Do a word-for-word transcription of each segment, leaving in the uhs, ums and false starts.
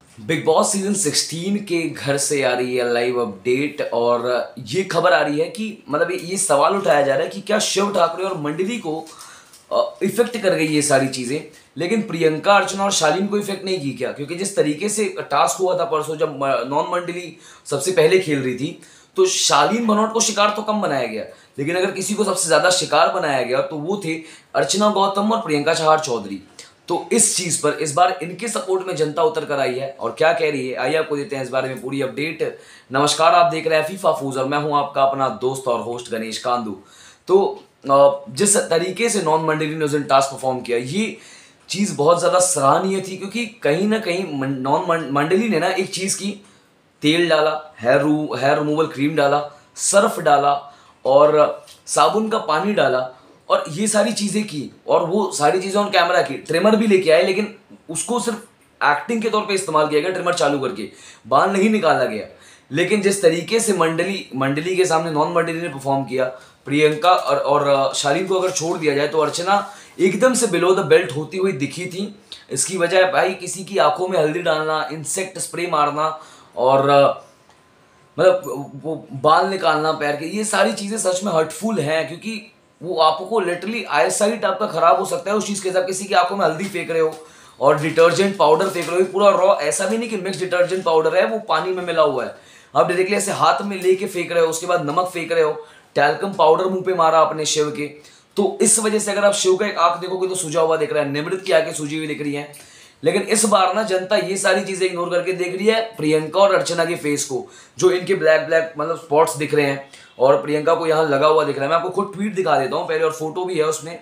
Big boss season sixteen के घर से आ रही है लाइव अपडेट और ये खबर आ रही है कि मतलब ये सवाल उठाया जा रहा है कि क्या शिव ठाकरे और मंडली को इफेक्ट कर गई ये सारी चीजें, लेकिन प्रियंका अर्चना और शालीन को इफेक्ट नहीं की क्या? क्योंकि जिस तरीके से टास्क हुआ था परसों जब नॉन मंडली सबसे पहले खेल रही थी तो शालीन भनोट को शिकार तो कम बनाया गया, लेकिन अगर किसी को सबसे ज्यादा शिकार बनाया गया तो वो थे अर्चना गौतम और प्रियंका चहार चौधरी। तो इस चीज पर इस बार इनके सपोर्ट में जनता उतर कर आई है और क्या कह रही है आइए आपको देते हैं इस बारे में पूरी अपडेट। नमस्कार, आप देख रहे हैं फीफा फूज और मैं हूं आपका अपना दोस्त और होस्ट गणेश कांदू। तो जिस तरीके से नॉन मंडली ने उस दिन टास्क परफॉर्म किया ये चीज बहुत ज्यादा सराहनीय थी, क्योंकि कहीं ना कहीं नॉन मंडली ने ना एक चीज की, तेल डाला, हेयर रू हेयर रिमूवल क्रीम डाला, सर्फ डाला और साबुन का पानी डाला और ये सारी चीजें की और वो सारी चीजें ऑन कैमरा की। ट्रिमर भी लेके आए लेकिन उसको सिर्फ एक्टिंग के तौर पे इस्तेमाल किया गया, ट्रिमर चालू करके बाल नहीं निकाला गया। लेकिन जिस तरीके से मंडली मंडली के सामने नॉन मंडली ने परफॉर्म किया, प्रियंका और, और शालीन को अगर छोड़ दिया जाए तो अर्चना एकदम से बिलो द बेल्ट होती हुई दिखी थी। इसकी वजह भाई किसी की आंखों में हल्दी डालना, इंसेक्ट स्प्रे मारना और मतलब वो बाल निकालना पैर के, ये सारी चीजें सच में हर्टफुल हैं, क्योंकि वो आपको लिटरली आई साइट आपका खराब हो सकता है उस चीज के साथ। किसी की आंखों में हल्दी फेंक रहे हो और डिटर्जेंट पाउडर फेंक रहे हो, पूरा रॉ, ऐसा भी नहीं कि मिक्स डिटर्जेंट पाउडर है, वो पानी में मिला हुआ है, आप डायरेक्टली ऐसे हाथ में लेके फेंक रहे हो, उसके बाद नमक फेंक रहे हो, टैल्कम पाउडर मुंह पे मारा अपने शिव के। तो इस वजह से अगर आप शिव का एक आंख देखोगे तो सूजा हुआ दिख रहा है, निमृत की आंखें सूजी हुई दिख रही है। लेकिन इस बार ना जनता ये सारी चीजें इग्नोर करके देख रही है प्रियंका और अर्चना के फेस को, जो इनके ब्लैक ब्लैक मतलब स्पॉट्स दिख रहे हैं और प्रियंका को यहाँ लगा हुआ दिख रहा है। मैं आपको खुद ट्वीट दिखा देता हूँ पहले और फोटो भी है उसमें।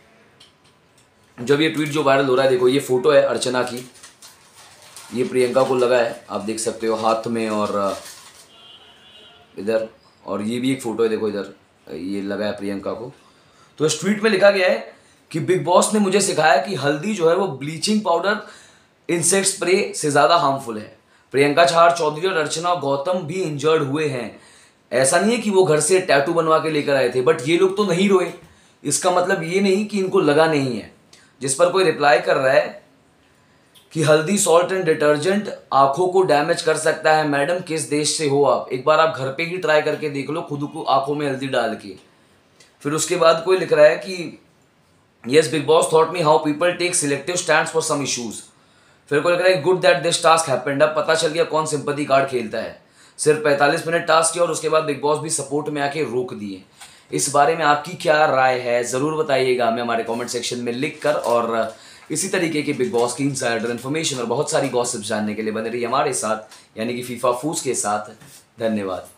जब ये ट्वीट जो वायरल हो रहा है, देखो ये फोटो है अर्चना की, ये प्रियंका को लगा है, आप देख सकते हो हाथ में और इधर, और ये भी एक फोटो है, देखो इधर ये लगा है प्रियंका को। तो इस ट्वीट में लिखा गया है कि बिग बॉस ने मुझे सिखाया कि हल्दी जो है वो ब्लीचिंग पाउडर इंसेक्ट स्प्रे से ज्यादा हार्मफुल है। प्रियंका चहार चौधरी और अर्चना गौतम भी इंजर्ड हुए हैं। ऐसा नहीं है कि वो घर से टैटू बनवा के लेकर आए थे, बट ये लोग तो नहीं रोए, इसका मतलब ये नहीं कि इनको लगा नहीं है। जिस पर कोई रिप्लाई कर रहा है कि हल्दी, सॉल्ट एंड डिटर्जेंट आंखों को डैमेज कर सकता है। मैडम किस देश से हो आप? एक बार आप घर पे ही ट्राई करके देख लो खुद को आंखों में हल्दी डाल के। फिर उसके बाद कोई लिख रहा है कि yes big boss thought me how people take selective stands for some issues. फिर कोई लिख रहा है good that this task happened. अब पता चल गया कौन सिंपैथी कार्ड खेलता है। सिर्फ पैंतालीस मिनट टास्क किया और उसके बाद बिग बॉस भी सपोर्ट में आके रोक दिए। इस बारे में आपकी क्या राय है जरूर बताइएगा हमें हमारे कमेंट सेक्शन में लिख कर। और इसी तरीके के बिग बॉस की इनसाइडर इन्फॉर्मेशन और बहुत सारी गॉसिप्स जानने के लिए बने रहिए हमारे साथ, यानी कि फीफा फूज के साथ। धन्यवाद।